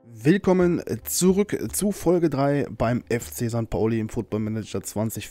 Willkommen zurück zu Folge 3 beim FC St. Pauli im Football Manager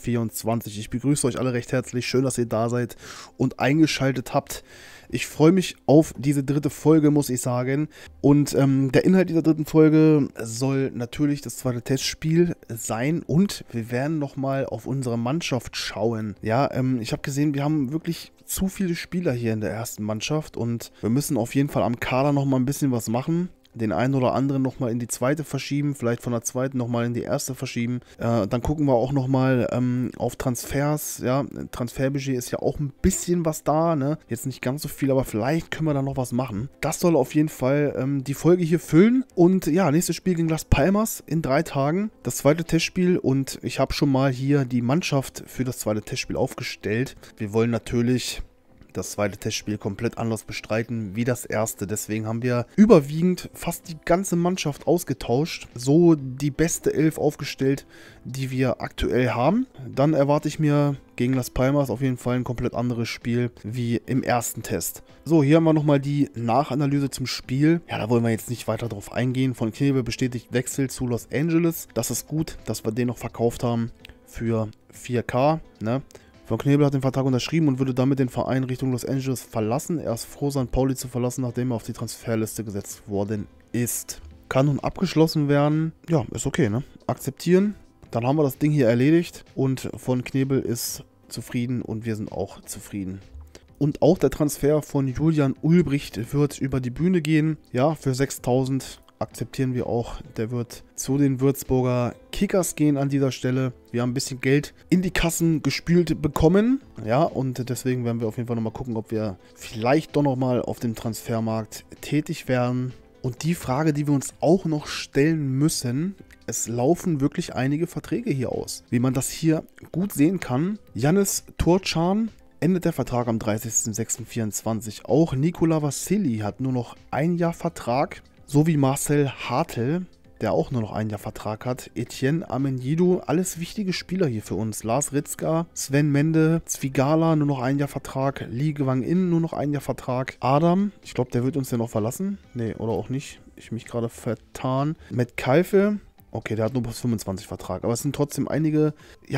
2024. Ich begrüße euch alle recht herzlich. Schön, dass ihr da seid und eingeschaltet habt. Ich freue mich auf diese dritte Folge, muss ich sagen. Und der Inhalt dieser dritten Folge soll natürlich das zweite Testspiel sein. Und wir werden nochmal auf unsere Mannschaft schauen. Ja, ich habe gesehen, wir haben wirklich zu viele Spieler hier in der ersten Mannschaft. Und wir müssen auf jeden Fall am Kader nochmal ein bisschen was machen. Den einen oder anderen nochmal in die zweite verschieben, vielleicht von der zweiten nochmal in die erste verschieben. Dann gucken wir auch nochmal auf Transfers. Ja, Transferbudget ist ja auch ein bisschen was da, ne? Jetzt nicht ganz so viel, aber vielleicht können wir da noch was machen. Das soll auf jeden Fall die Folge hier füllen. Und ja, nächstes Spiel gegen Las Palmas in 3 Tagen. Das zweite Testspiel und ich habe schon mal hier die Mannschaft für das zweite Testspiel aufgestellt. Wir wollen natürlich das zweite Testspiel komplett anders bestreiten wie das erste. Deswegen haben wir überwiegend fast die ganze Mannschaft ausgetauscht. So die beste 11 aufgestellt, die wir aktuell haben. Dann erwarte ich mir gegen Las Palmas auf jeden Fall ein komplett anderes Spiel wie im ersten Test. So, hier haben wir nochmal die Nachanalyse zum Spiel. Ja, da wollen wir jetzt nicht weiter drauf eingehen. Von Knebel bestätigt Wechsel zu Los Angeles. Das ist gut, dass wir den noch verkauft haben für 4K, ne? Von Knebel hat den Vertrag unterschrieben und würde damit den Verein Richtung Los Angeles verlassen. Er ist froh, St. Pauli zu verlassen, nachdem er auf die Transferliste gesetzt worden ist. Kann nun abgeschlossen werden. Ja, ist okay, ne? Akzeptieren. Dann haben wir das Ding hier erledigt. Und von Knebel ist zufrieden und wir sind auch zufrieden. Und auch der Transfer von Julian Ulbricht wird über die Bühne gehen. Ja, für 6.000 akzeptieren wir auch. Der wird zu den Würzburger Kickers gehen an dieser Stelle. Wir haben ein bisschen Geld in die Kassen gespült bekommen. Ja, und deswegen werden wir auf jeden Fall nochmal gucken, ob wir vielleicht doch nochmal auf dem Transfermarkt tätig werden. Und die Frage, die wir uns auch noch stellen müssen: Es laufen wirklich einige Verträge hier aus. Wie man das hier gut sehen kann: Jannis Turcan endet der Vertrag am 30.06.24. Auch Nikola Vassili hat nur noch ein Jahr Vertrag. So wie Marcel Hartl, der auch nur noch ein Jahr Vertrag hat. Etienne Amenjidu, alles wichtige Spieler hier für uns. Lars Ritzka, Sven Mende, Zwigala, nur noch ein Jahr Vertrag. Lee Gwang-in, nur noch ein Jahr Vertrag. Adam, ich glaube, der wird uns ja noch verlassen. Nee, oder auch nicht. Ich mich gerade vertan. Matt Keife. Okay, der hat nur bis 25 Vertrag. Aber es sind trotzdem einige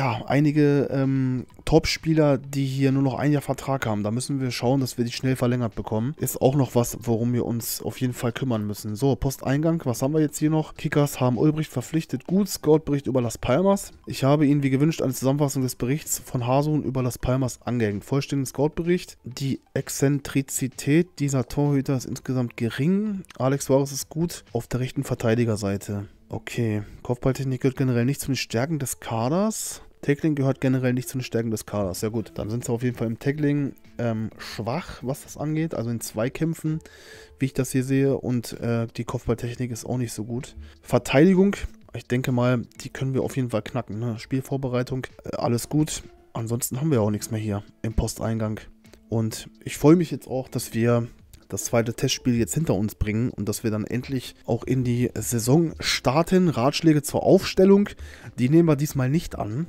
Top-Spieler, die hier nur noch ein Jahr Vertrag haben. Da müssen wir schauen, dass wir die schnell verlängert bekommen. Ist auch noch was, worum wir uns auf jeden Fall kümmern müssen. So, Posteingang, was haben wir jetzt hier noch? Kickers haben Ulbricht verpflichtet. Gut, Scout-Bericht über Las Palmas. Ich habe Ihnen wie gewünscht eine Zusammenfassung des Berichts von Hasun über Las Palmas angehängt. Vollständigen Scout-Bericht. Die Exzentrizität dieser Torhüter ist insgesamt gering. Alex Suarez ist gut auf der rechten Verteidigerseite. Okay, Kopfballtechnik gehört generell nicht zu den Stärken des Kaders. Tackling gehört generell nicht zu den Stärken des Kaders. Ja gut, dann sind sie auf jeden Fall im Tackling schwach, was das angeht. Also in Zweikämpfen, wie ich das hier sehe. Und die Kopfballtechnik ist auch nicht so gut. Verteidigung, ich denke mal, die können wir auf jeden Fall knacken. Ne? Spielvorbereitung, alles gut. Ansonsten haben wir auch nichts mehr hier im Posteingang. Und ich freue mich jetzt auch, dass wir das zweite Testspiel jetzt hinter uns bringen und dass wir dann endlich auch in die Saison starten. Ratschläge zur Aufstellung, die nehmen wir diesmal nicht an,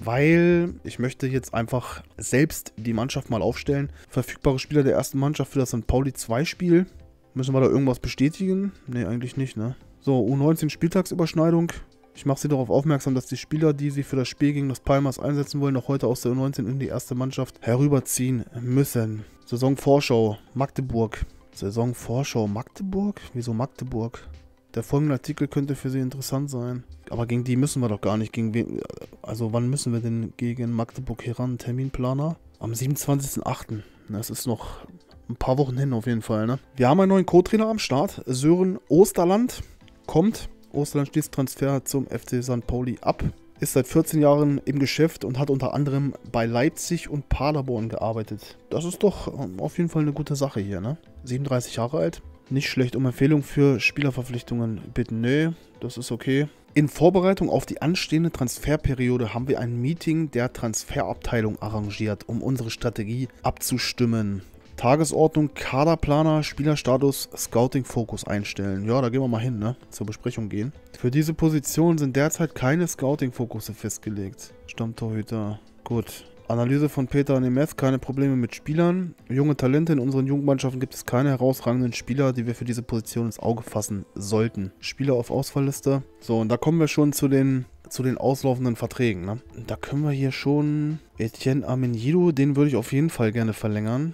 weil ich möchte jetzt einfach selbst die Mannschaft mal aufstellen. Verfügbare Spieler der ersten Mannschaft für das St. Pauli 2 Spiel. Müssen wir da irgendwas bestätigen? Ne, eigentlich nicht, ne? So, U19 Spieltagsüberschneidung. Ich mache Sie darauf aufmerksam, dass die Spieler, die Sie für das Spiel gegen Las Palmas einsetzen wollen, noch heute aus der U19 in die erste Mannschaft herüberziehen müssen. Saisonvorschau Magdeburg. Saisonvorschau Magdeburg? Wieso Magdeburg? Der folgende Artikel könnte für Sie interessant sein. Aber gegen die müssen wir doch gar nicht. Gegen wen? Also wann müssen wir denn gegen Magdeburg heran? Terminplaner? Am 27.08. Das ist noch ein paar Wochen hin auf jeden Fall, ne? Wir haben einen neuen Co-Trainer am Start. Sören Osterland kommt. Osterland schließt Transfer zum FC St. Pauli ab. Ist seit 14 Jahren im Geschäft und hat unter anderem bei Leipzig und Paderborn gearbeitet. Das ist doch auf jeden Fall eine gute Sache hier, ne? 37 Jahre alt. Nicht schlecht. Um Empfehlung für Spielerverpflichtungen bitten. Nee, das ist okay. In Vorbereitung auf die anstehende Transferperiode haben wir ein Meeting der Transferabteilung arrangiert, um unsere Strategie abzustimmen. Tagesordnung, Kaderplaner, Spielerstatus, Scouting-Fokus einstellen. Ja, da gehen wir mal hin, ne? Zur Besprechung gehen. Für diese Position sind derzeit keine Scouting-Fokusse festgelegt. Stammtorhüter. Gut. Analyse von Peter Nemeth, keine Probleme mit Spielern. Junge Talente in unseren Jugendmannschaften gibt es keine herausragenden Spieler, die wir für diese Position ins Auge fassen sollten. Spieler auf Ausfallliste. So, und da kommen wir schon zu den auslaufenden Verträgen, ne? Da können wir hier schon Etienne Amenyido, den würde ich auf jeden Fall gerne verlängern.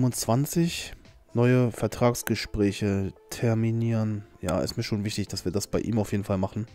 25, neue Vertragsgespräche terminieren. Ja, ist mir schon wichtig, dass wir das bei ihm auf jeden Fall machen.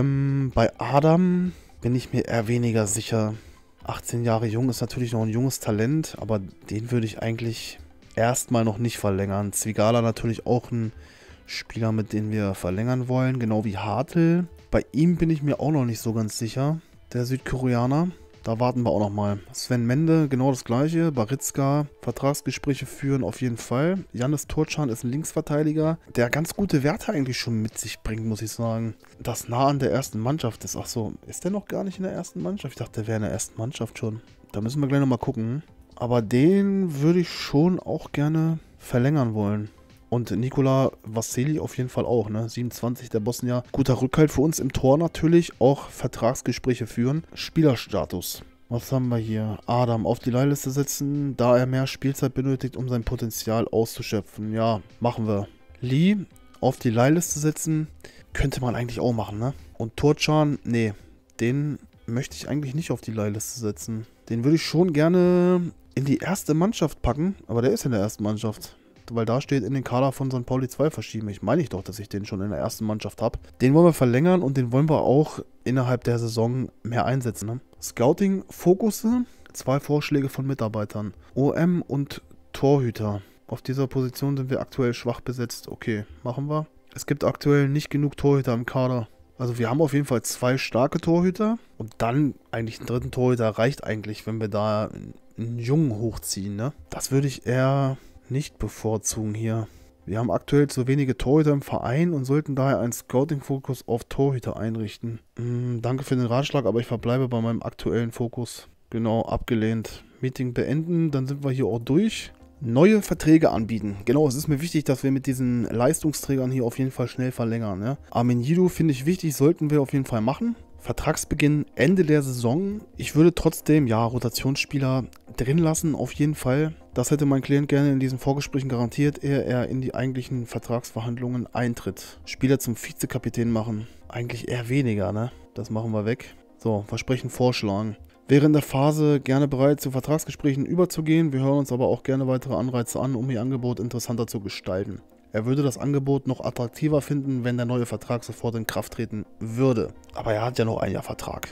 Bei Adam bin ich mir eher weniger sicher. 18 Jahre jung, ist natürlich noch ein junges Talent, aber den würde ich eigentlich erstmal noch nicht verlängern. Zwigala natürlich auch ein Spieler, mit dem wir verlängern wollen, genau wie Hartl. Bei ihm bin ich mir auch noch nicht so ganz sicher, der Südkoreaner. Da warten wir auch noch mal. Sven Mende, genau das gleiche. Baritzka, Vertragsgespräche führen auf jeden Fall. Jannis Turcan ist ein Linksverteidiger, der ganz gute Werte eigentlich schon mit sich bringt, muss ich sagen. Das nah an der ersten Mannschaft ist. Ach so, ist der noch gar nicht in der ersten Mannschaft? Ich dachte, der wäre in der ersten Mannschaft schon. Da müssen wir gleich noch mal gucken. Aber den würde ich schon auch gerne verlängern wollen. Und Nikola Vassili auf jeden Fall auch, ne? 27, der Bosnier. Guter Rückhalt für uns im Tor natürlich. Auch Vertragsgespräche führen. Spielerstatus. Was haben wir hier? Adam auf die Leihliste setzen, da er mehr Spielzeit benötigt, um sein Potenzial auszuschöpfen. Ja, machen wir. Lee auf die Leihliste setzen. Könnte man eigentlich auch machen, ne? Und Turcan, nee, den möchte ich eigentlich nicht auf die Leihliste setzen. Den würde ich schon gerne in die erste Mannschaft packen. Aber der ist in der ersten Mannschaft. Weil da steht, in den Kader von St. Pauli 2 verschieben. Ich meine doch, dass ich den schon in der ersten Mannschaft habe. Den wollen wir verlängern und den wollen wir auch innerhalb der Saison mehr einsetzen. Ne? Scouting-Fokusse, 2 Vorschläge von Mitarbeitern. OM und Torhüter. Auf dieser Position sind wir aktuell schwach besetzt. Okay, machen wir. Es gibt aktuell nicht genug Torhüter im Kader. Also wir haben auf jeden Fall 2 starke Torhüter. Und dann eigentlich einen dritten Torhüter reicht eigentlich, wenn wir da einen Jungen hochziehen. Ne? Das würde ich eher nicht bevorzugen hier. Wir haben aktuell zu wenige Torhüter im Verein und sollten daher einen Scouting-Fokus auf Torhüter einrichten. Danke für den Ratschlag, aber ich verbleibe bei meinem aktuellen Fokus. Genau, abgelehnt. Meeting beenden, dann sind wir hier auch durch. Neue Verträge anbieten. Genau, es ist mir wichtig, dass wir mit diesen Leistungsträgern hier auf jeden Fall schnell verlängern. Ja? Amenyido finde ich wichtig, sollten wir auf jeden Fall machen. Vertragsbeginn Ende der Saison. Ich würde trotzdem, ja, Rotationsspieler drin lassen, auf jeden Fall. Das hätte mein Klient gerne in diesen Vorgesprächen garantiert, ehe er in die eigentlichen Vertragsverhandlungen eintritt. Spieler zum Vizekapitän machen. Eigentlich eher weniger, ne? Das machen wir weg. So, Versprechen vorschlagen. Wäre in der Phase gerne bereit, zu Vertragsgesprächen überzugehen. Wir hören uns aber auch gerne weitere Anreize an, um ihr Angebot interessanter zu gestalten. Er würde das Angebot noch attraktiver finden, wenn der neue Vertrag sofort in Kraft treten würde. Aber er hat ja noch ein Jahr Vertrag.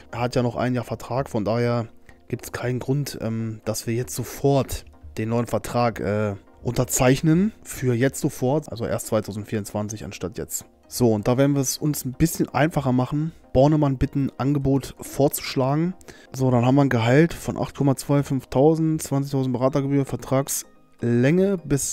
Von daher gibt es keinen Grund, dass wir jetzt sofort den neuen Vertrag unterzeichnen. Für jetzt sofort, also erst 2024 anstatt jetzt. So, und da werden wir es uns ein bisschen einfacher machen. Bornemann bitten, Angebot vorzuschlagen. So, dann haben wir ein Gehalt von 8,25.000, 20.000 Beratergebühr, Vertragslänge bis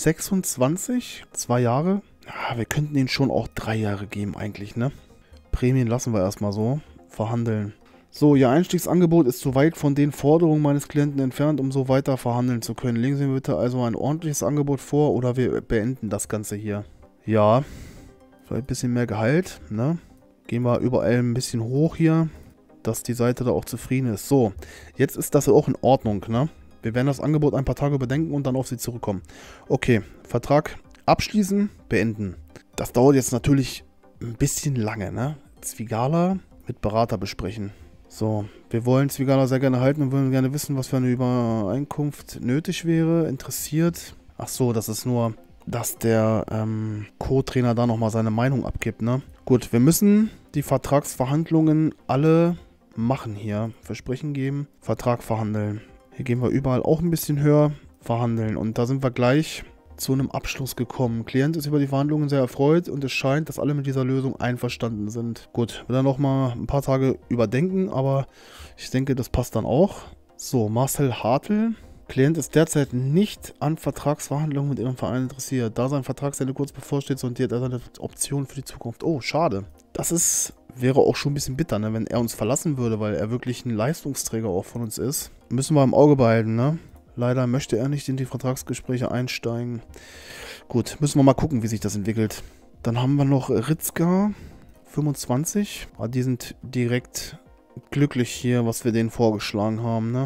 26, 2 Jahre. Ja, wir könnten ihn schon auch 3 Jahre geben eigentlich, ne? Prämien lassen wir erstmal so. Verhandeln. So, Ihr Einstiegsangebot ist zu weit von den Forderungen meines Klienten entfernt, um so weiter verhandeln zu können. Legen Sie mir bitte also ein ordentliches Angebot vor oder wir beenden das Ganze hier. Ja, vielleicht ein bisschen mehr Gehalt, ne? Gehen wir überall ein bisschen hoch hier, dass die Seite da auch zufrieden ist. So, jetzt ist das auch in Ordnung, ne? Wir werden das Angebot ein paar Tage überdenken und dann auf Sie zurückkommen. Okay, Vertrag abschließen, beenden. Das dauert jetzt natürlich ein bisschen lange, ne? Zwigala mit Berater besprechen. So, wir wollen Zwigala sehr gerne halten und würden gerne wissen, was für eine Übereinkunft nötig wäre. Interessiert. Ach so, das ist nur, dass der Co-Trainer da nochmal seine Meinung abgibt, ne? Gut, wir müssen die Vertragsverhandlungen alle machen hier. Versprechen geben, Vertrag verhandeln. Hier gehen wir überall auch ein bisschen höher, verhandeln. Und da sind wir gleich zu einem Abschluss gekommen. Klient ist über die Verhandlungen sehr erfreut und es scheint, dass alle mit dieser Lösung einverstanden sind. Gut, wir dann nochmal ein paar Tage überdenken, aber ich denke, das passt dann auch. So, Marcel Hartl. Klient ist derzeit nicht an Vertragsverhandlungen mit Ihrem Verein interessiert. Da sein Vertragsende kurz bevorsteht, sondiert er seine Optionen für die Zukunft. Oh, schade. Das wäre auch schon ein bisschen bitter, ne, wenn er uns verlassen würde, weil er wirklich ein Leistungsträger auch von uns ist. Müssen wir im Auge behalten, ne? Leider möchte er nicht in die Vertragsgespräche einsteigen. Gut, müssen wir mal gucken, wie sich das entwickelt. Dann haben wir noch Ritzka, 25. Die sind direkt glücklich hier, was wir denen vorgeschlagen haben, ne?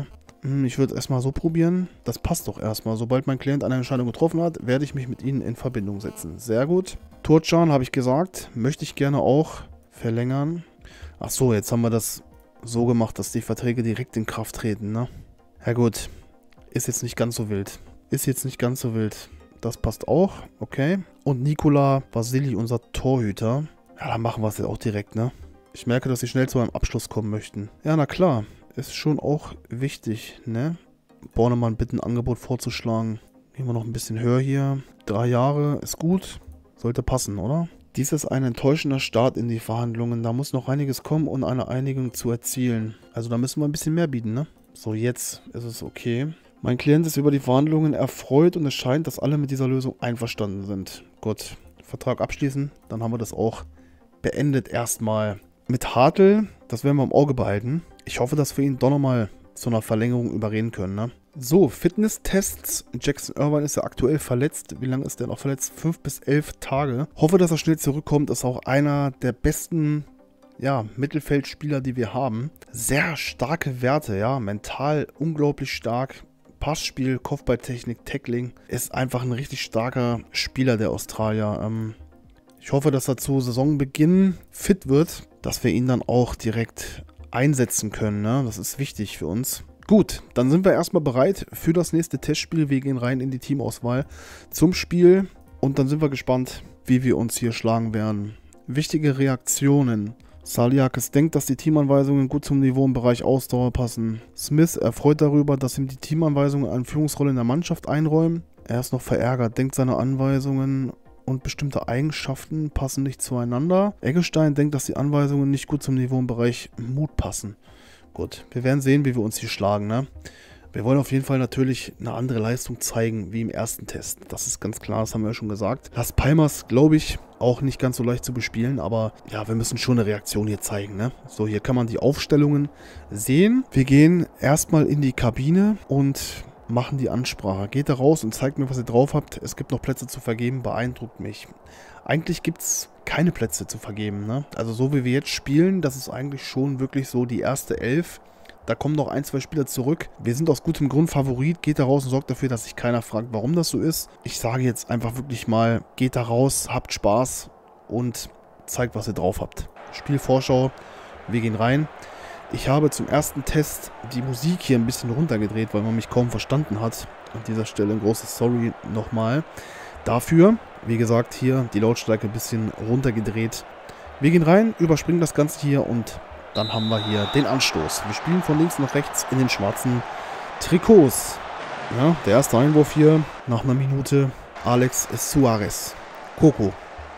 Ich würde es erstmal so probieren. Das passt doch erstmal. Sobald mein Klient eine Entscheidung getroffen hat, werde ich mich mit Ihnen in Verbindung setzen. Sehr gut. Turcan habe ich gesagt. Möchte ich gerne auch verlängern. Ach so, jetzt haben wir das so gemacht, dass die Verträge direkt in Kraft treten, ne? Ja gut. Ist jetzt nicht ganz so wild. Ist jetzt nicht ganz so wild. Das passt auch. Okay. Und Nikola Vasili, unser Torhüter. Ja, dann machen wir es jetzt auch direkt, ne? Ich merke, dass Sie schnell zu einem Abschluss kommen möchten. Ja, na klar. Ist schon auch wichtig, ne? Bornemann bitten, ein Angebot vorzuschlagen. Gehen wir noch ein bisschen höher hier. 3 Jahre ist gut. Sollte passen, oder? Dies ist ein enttäuschender Start in die Verhandlungen. Da muss noch einiges kommen, um eine Einigung zu erzielen. Also da müssen wir ein bisschen mehr bieten, ne? So, jetzt ist es okay. Mein Klient ist über die Verhandlungen erfreut und es scheint, dass alle mit dieser Lösung einverstanden sind. Gut, Vertrag abschließen. Dann haben wir das auch beendet erstmal. Mit Hartl, das werden wir im Auge behalten. Ich hoffe, dass wir ihn doch nochmal zu einer Verlängerung überreden können, ne? So, Fitnesstests. Jackson Irvine ist ja aktuell verletzt. Wie lange ist der noch verletzt? 5 bis 11 Tage. Hoffe, dass er schnell zurückkommt. Ist auch einer der besten, ja, Mittelfeldspieler, die wir haben. Sehr starke Werte, ja. Mental unglaublich stark. Passspiel, Kopfballtechnik, Tackling. Ist einfach ein richtig starker Spieler, der Australier. Ich hoffe, dass er zu Saisonbeginn fit wird, dass wir ihn dann auch direkt einsetzen können, ne? Das ist wichtig für uns. Gut, dann sind wir erstmal bereit für das nächste Testspiel. Wir gehen rein in die Teamauswahl zum Spiel und dann sind wir gespannt, wie wir uns hier schlagen werden. Wichtige Reaktionen. Saliakis denkt, dass die Teamanweisungen gut zum Niveau im Bereich Ausdauer passen. Smith erfreut darüber, dass ihm die Teamanweisungen eine Führungsrolle in der Mannschaft einräumen. Er ist noch verärgert, denkt, seine Anweisungen und bestimmte Eigenschaften passen nicht zueinander. Eggestein denkt, dass die Anweisungen nicht gut zum Niveau im Bereich Mut passen. Gut, wir werden sehen, wie wir uns hier schlagen, ne? Wir wollen auf jeden Fall natürlich eine andere Leistung zeigen, wie im ersten Test. Das ist ganz klar, das haben wir ja schon gesagt. Las Palmas, glaube ich, auch nicht ganz so leicht zu bespielen, aber ja, wir müssen schon eine Reaktion hier zeigen, ne? So, hier kann man die Aufstellungen sehen. Wir gehen erstmal in die Kabine und machen die Ansprache. Geht da raus und zeigt mir, was ihr drauf habt. Es gibt noch Plätze zu vergeben, beeindruckt mich. Eigentlich gibt es keine Plätze zu vergeben, ne? Also so wie wir jetzt spielen, das ist eigentlich schon wirklich so die erste 11. Da kommen noch 1, 2 Spieler zurück. Wir sind aus gutem Grund Favorit. Geht da raus und sorgt dafür, dass sich keiner fragt, warum das so ist. Ich sage jetzt einfach wirklich mal, geht da raus, habt Spaß und zeigt, was ihr drauf habt. Spielvorschau, wir gehen rein. Ich habe zum ersten Test die Musik hier ein bisschen runtergedreht, weil man mich kaum verstanden hat. An dieser Stelle ein großes Sorry nochmal dafür. Wie gesagt, hier die Lautstärke ein bisschen runtergedreht. Wir gehen rein, überspringen das Ganze hier und dann haben wir hier den Anstoß. Wir spielen von links nach rechts in den schwarzen Trikots. Ja, der erste Einwurf hier nach einer Minute. Alex Suarez. Coco.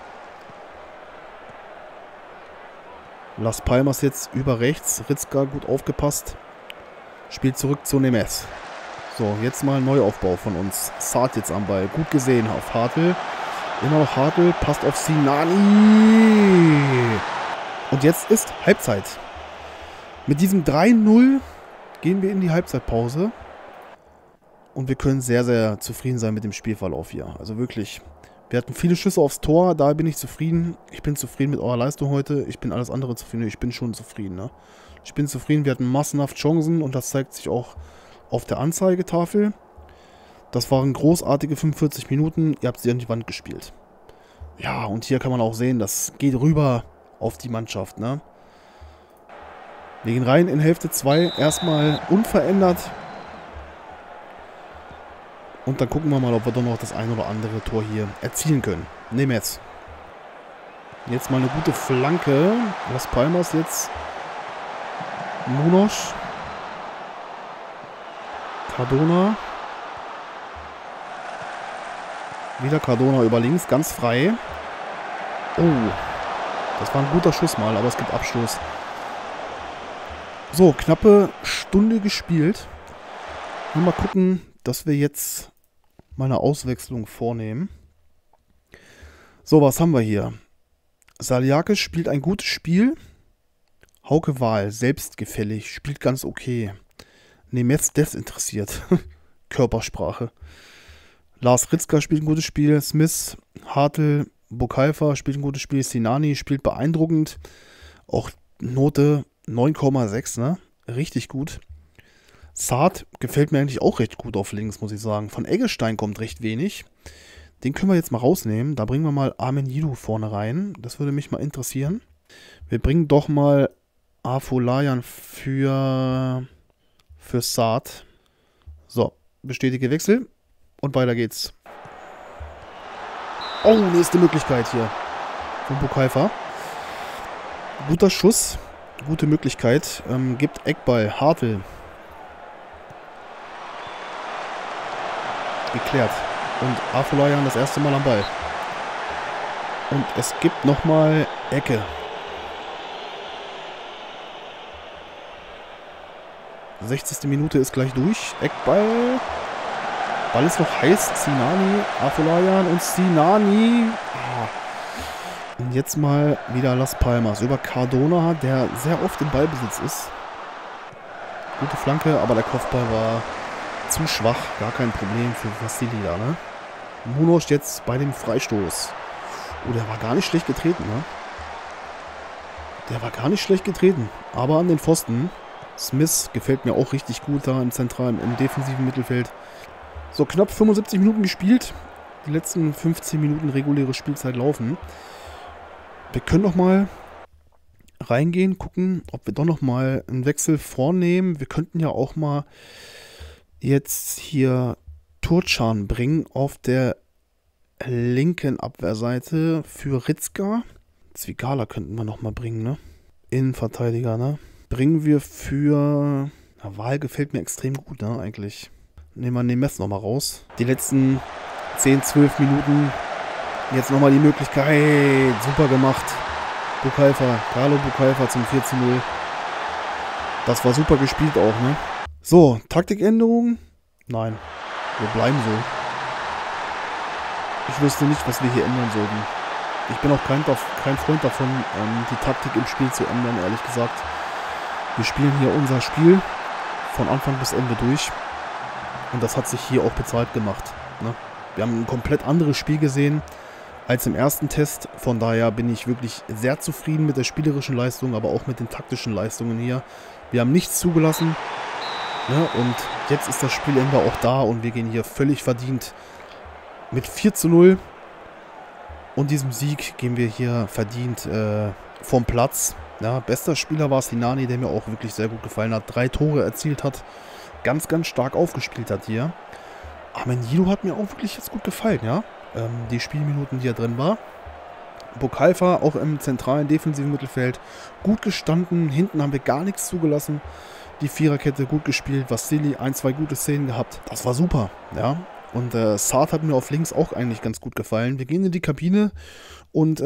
Las Palmas jetzt über rechts. Ritzka gut aufgepasst. Spielt zurück zu Nemes. So, jetzt mal ein Neuaufbau von uns. Saad jetzt am Ball. Gut gesehen auf Hartl. Immer noch Hartl. Passt auf Sinani. Und jetzt ist Halbzeit. Mit diesem 3-0 gehen wir in die Halbzeitpause. Und wir können sehr, sehr zufrieden sein mit dem Spielverlauf hier. Also wirklich, wir hatten viele Schüsse aufs Tor, da bin ich zufrieden. Ich bin zufrieden mit eurer Leistung heute. Ich bin alles andere zufrieden. Ich bin schon zufrieden, ne? Ich bin zufrieden, wir hatten massenhaft Chancen und das zeigt sich auch auf der Anzeigetafel. Das waren großartige 45 Minuten. Ihr habt sie an die Wand gespielt. Ja, und hier kann man auch sehen, das geht rüber auf die Mannschaft, ne? Wir gehen rein in Hälfte 2. Erstmal unverändert. Und dann gucken wir mal, ob wir doch noch das ein oder andere Tor hier erzielen können. Nemes. Jetzt mal eine gute Flanke. Las Palmas jetzt. Munoz. Cardona. Wieder Cardona über links, ganz frei. Oh, das war ein guter Schuss mal, aber es gibt Abstoß. So, knappe Stunde gespielt. Mal gucken, dass wir jetzt mal eine Auswechslung vornehmen. So, was haben wir hier? Saliakis spielt ein gutes Spiel. Hauke Wahl, selbstgefällig, spielt ganz okay. Nemetz desinteressiert. Körpersprache. Lars Ritzka spielt ein gutes Spiel. Smith, Hartl, Bukalfa spielt ein gutes Spiel. Sinani spielt beeindruckend. Auch Note 9,6, ne? Richtig gut. Saad gefällt mir eigentlich auch recht gut auf links, muss ich sagen. Von Eggestein kommt recht wenig. Den können wir jetzt mal rausnehmen. Da bringen wir mal Armin Yidu vorne rein. Das würde mich mal interessieren. Wir bringen doch mal Afolayan für Saad. So, bestätige Wechsel. Und weiter geht's. Oh, nächste Möglichkeit hier. Von Bukalfa. Guter Schuss. Gute Möglichkeit. Gibt Eckball. Hartl. Geklärt. Und Afolayan das erste Mal am Ball. Und es gibt nochmal Ecke. 60. Minute ist gleich durch. Eckball. Ball ist noch heiß. Sinani, Afolayan und Sinani. Und jetzt mal wieder Las Palmas über Cardona, der sehr oft im Ballbesitz ist. Gute Flanke, aber der Kopfball war zu schwach. Gar kein Problem für Vassili da, ne? Munoz jetzt bei dem Freistoß. Oh, der war gar nicht schlecht getreten, ne? Der war gar nicht schlecht getreten. Aber an den Pfosten. Smith gefällt mir auch richtig gut da im zentralen, im defensiven Mittelfeld. So, knapp 75 Minuten gespielt. Die letzten 15 Minuten reguläre Spielzeit laufen. Wir können noch mal reingehen, gucken, ob wir doch noch mal einen Wechsel vornehmen. Wir könnten ja auch mal jetzt hier Turcan bringen auf der linken Abwehrseite für Ritzka. Zwigala könnten wir noch mal bringen, ne? Innenverteidiger, ne? Bringen wir für... Na, Wahl gefällt mir extrem gut, ne, eigentlich. Nehmen wir Nemes noch mal raus. Die letzten 10, 12 Minuten. Jetzt noch mal die Möglichkeit. Super gemacht. Bukalfa, Carlo Bukalfa zum 4:0. Das war super gespielt auch, ne? So, Taktikänderung? Nein, wir bleiben so. Ich wüsste nicht, was wir hier ändern sollten. Ich bin auch kein Freund davon, die Taktik im Spiel zu ändern, ehrlich gesagt. Wir spielen hier unser Spiel von Anfang bis Ende durch. Und das hat sich hier auch bezahlt gemacht, ne? Wir haben ein komplett anderes Spiel gesehen als im ersten Test. Von daher bin ich wirklich sehr zufrieden mit der spielerischen Leistung, aber auch mit den taktischen Leistungen hier. Wir haben nichts zugelassen. Ne? Und jetzt ist das Spielende auch da und wir gehen hier völlig verdient mit 4:0. Und diesem Sieg gehen wir hier verdient vom Platz. Ja, bester Spieler war Sinani, der mir auch wirklich sehr gut gefallen hat. 3 Tore erzielt hat. Ganz, ganz stark aufgespielt hat hier. Armin Yidu hat mir auch wirklich jetzt gut gefallen, ja. Die Spielminuten, die er drin war. Bukalfa auch im zentralen defensiven Mittelfeld gut gestanden. Hinten haben wir gar nichts zugelassen. Die Viererkette gut gespielt. Vassili 1, 2 gute Szenen gehabt. Das war super, ja. Und Saad hat mir auf links auch eigentlich ganz gut gefallen. Wir gehen in die Kabine und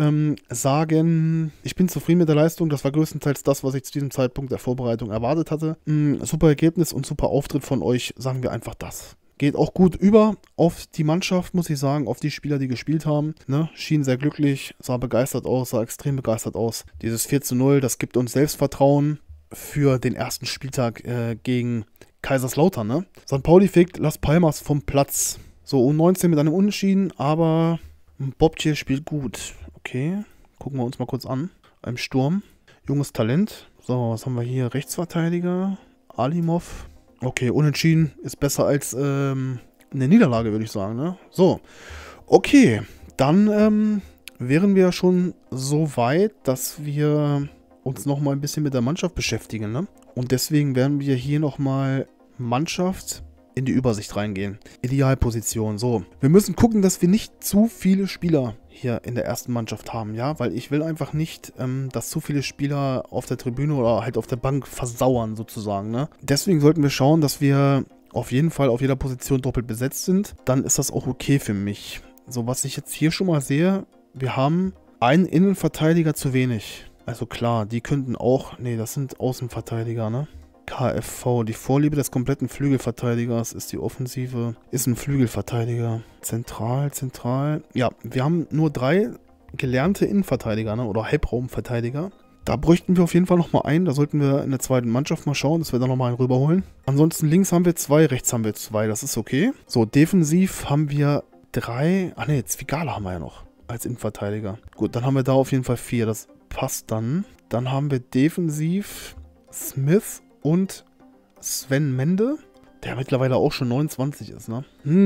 sagen, ich bin zufrieden mit der Leistung. Das war größtenteils das, was ich zu diesem Zeitpunkt der Vorbereitung erwartet hatte. Super Ergebnis und super Auftritt von euch. Sagen wir einfach das. Geht auch gut über auf die Mannschaft, muss ich sagen, auf die Spieler, die gespielt haben. Ne? Schien sehr glücklich, sah begeistert aus, sah extrem begeistert aus. Dieses 4:0, das gibt uns Selbstvertrauen für den ersten Spieltag gegen Kaiserslautern. Ne? St. Pauli fegt Las Palmas vom Platz. So, U19 mit einem Unentschieden, aber Bobce spielt gut. Okay, gucken wir uns mal kurz an. Im Sturm, junges Talent. So, was haben wir hier? Rechtsverteidiger, Alimov. Okay, unentschieden ist besser als eine Niederlage, würde ich sagen. Ne? So, okay, dann wären wir schon so weit, dass wir uns noch mal ein bisschen mit der Mannschaft beschäftigen. Ne? Und deswegen werden wir hier noch mal Mannschaft in die Übersicht reingehen. Idealposition, so. Wir müssen gucken, dass wir nicht zu viele Spieler hier in der ersten Mannschaft haben, ja, weil ich will einfach nicht, dass zu viele Spieler auf der Tribüne oder halt auf der Bank versauern, sozusagen, ne. Deswegen sollten wir schauen, dass wir auf jeden Fall auf jeder Position doppelt besetzt sind. Dann ist das auch okay für mich. So, was ich jetzt hier schon mal sehe, wir haben einen Innenverteidiger zu wenig. Also klar, die könnten auch, nee, das sind Außenverteidiger, ne. KFV, die Vorliebe des kompletten Flügelverteidigers ist die Offensive, ist ein Flügelverteidiger. Zentral. Ja, wir haben nur 3 gelernte Innenverteidiger, ne, oder Halbraumverteidiger. Da bräuchten wir auf jeden Fall nochmal einen. Da sollten wir in der zweiten Mannschaft mal schauen, dass wir da nochmal einen rüberholen. Ansonsten links haben wir 2, rechts haben wir 2. Das ist okay. So, defensiv haben wir 3. Ach ne, Zwigala haben wir ja noch als Innenverteidiger. Gut, dann haben wir da auf jeden Fall 4. Das passt dann. Dann haben wir defensiv Smith und Sven Mende, der mittlerweile auch schon 29 ist, ne?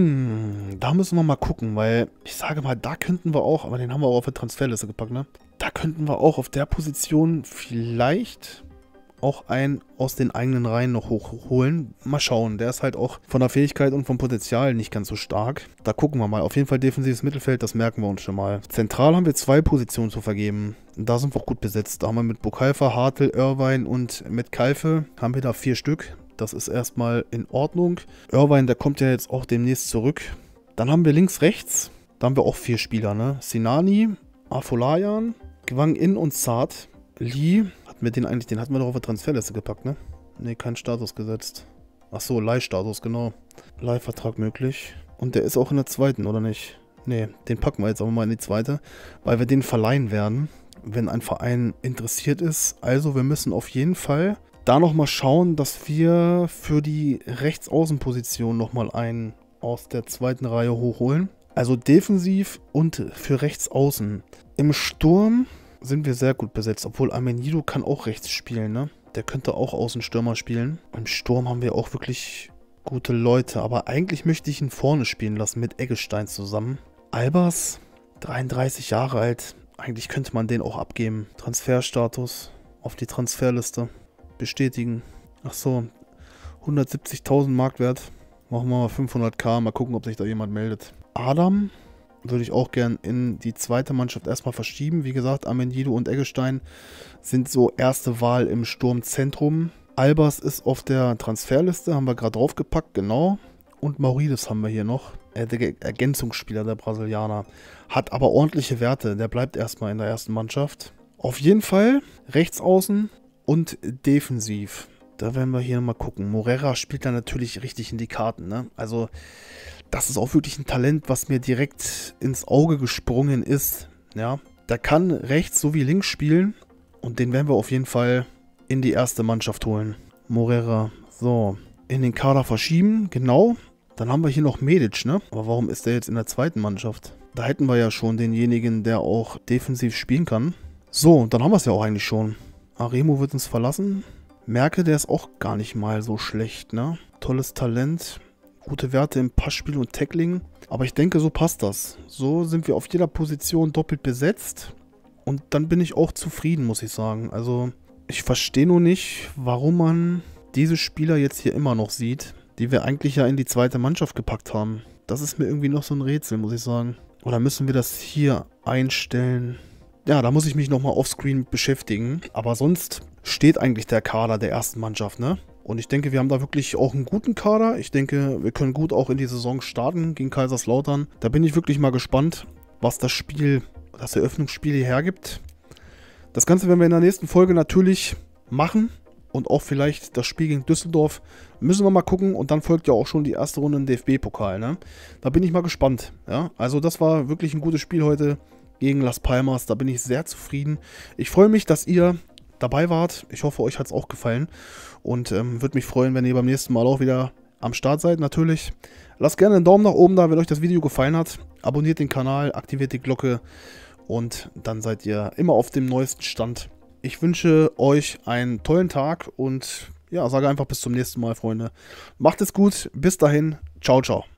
Da müssen wir mal gucken, weil ich sage mal, da könnten wir auch, aber den haben wir auch auf der Transferliste gepackt, ne? Da könnten wir auch auf der Position vielleicht auch einen aus den eigenen Reihen noch hochholen. Mal schauen, der ist halt auch von der Fähigkeit und vom Potenzial nicht ganz so stark. Da gucken wir mal. Auf jeden Fall defensives Mittelfeld, das merken wir uns schon mal. Zentral haben wir 2 Positionen zu vergeben. Da sind wir auch gut besetzt. Da haben wir mit Bukalfa, Hartl, Irvine und mit Kalfe haben wir da 4 Stück. Das ist erstmal in Ordnung. Irvine, der kommt ja jetzt auch demnächst zurück. Dann haben wir links, rechts. Da haben wir auch 4 Spieler, ne? Sinani, Afolayan, Gwang In und Saad. Lee, den hatten wir doch auf der Transferliste gepackt, ne? Ne, kein Status gesetzt. Achso, Leihstatus, genau. Leihvertrag möglich. Und der ist auch in der zweiten, oder nicht? Ne, den packen wir jetzt aber mal in die zweite, weil wir den verleihen werden, wenn ein Verein interessiert ist. Also wir müssen auf jeden Fall da nochmal schauen, dass wir für die Rechtsaußenposition nochmal einen aus der zweiten Reihe hochholen. Also defensiv und für Rechtsaußen. Im Sturm sind wir sehr gut besetzt, obwohl Amenido kann auch rechts spielen, ne? Der könnte auch Außenstürmer spielen. Im Sturm haben wir auch wirklich gute Leute, aber eigentlich möchte ich ihn vorne spielen lassen mit Eggestein zusammen. Albers, 33 Jahre alt, eigentlich könnte man den auch abgeben. Transferstatus auf die Transferliste bestätigen. Achso, 170.000 Marktwert, machen wir mal 500.000, mal gucken, ob sich da jemand meldet. Adam würde ich auch gern in die zweite Mannschaft erstmal verschieben. Wie gesagt, Amendido und Eggestein sind so erste Wahl im Sturmzentrum. Albers ist auf der Transferliste, haben wir gerade draufgepackt, genau. Und Maurides haben wir hier noch. Der Ergänzungsspieler der Brasilianer. Hat aber ordentliche Werte, der bleibt erstmal in der ersten Mannschaft. Auf jeden Fall rechtsaußen und defensiv. Da werden wir hier mal gucken. Morera spielt da natürlich richtig in die Karten, ne? Also das ist auch wirklich ein Talent, was mir direkt ins Auge gesprungen ist. Ja, der kann rechts sowie links spielen und den werden wir auf jeden Fall in die erste Mannschaft holen. Morera, so, in den Kader verschieben, genau. Dann haben wir hier noch Medic, ne? Aber warum ist der jetzt in der zweiten Mannschaft? Da hätten wir ja schon denjenigen, der auch defensiv spielen kann. So, dann haben wir es ja auch eigentlich schon. Aremo wird uns verlassen. Merke, der ist auch gar nicht mal so schlecht, ne? Tolles Talent. Gute Werte im Passspiel und Tackling. Aber ich denke, so passt das. So sind wir auf jeder Position doppelt besetzt. Und dann bin ich auch zufrieden, muss ich sagen. Also, ich verstehe nur nicht, warum man diese Spieler jetzt hier immer noch sieht, die wir eigentlich ja in die zweite Mannschaft gepackt haben. Das ist mir irgendwie noch so ein Rätsel, muss ich sagen. Oder müssen wir das hier einstellen? Ja, da muss ich mich nochmal offscreen beschäftigen. Aber sonst steht eigentlich der Kader der ersten Mannschaft, ne? Und ich denke, wir haben da wirklich auch einen guten Kader. Ich denke, wir können gut auch in die Saison starten gegen Kaiserslautern. Da bin ich wirklich mal gespannt, was das Spiel, das Eröffnungsspiel hier hergibt. Das Ganze werden wir in der nächsten Folge natürlich machen. Und auch vielleicht das Spiel gegen Düsseldorf. Müssen wir mal gucken. Und dann folgt ja auch schon die erste Runde im DFB-Pokal, ne? Da bin ich mal gespannt. Ja? Also das war wirklich ein gutes Spiel heute gegen Las Palmas. Da bin ich sehr zufrieden. Ich freue mich, dass ihr dabei wart. Ich hoffe, euch hat es auch gefallen. Und würde mich freuen, wenn ihr beim nächsten Mal auch wieder am Start seid, natürlich. Lasst gerne einen Daumen nach oben da, wenn euch das Video gefallen hat. Abonniert den Kanal, aktiviert die Glocke und dann seid ihr immer auf dem neuesten Stand. Ich wünsche euch einen tollen Tag und ja, sage einfach bis zum nächsten Mal, Freunde. Macht es gut, bis dahin, ciao, ciao.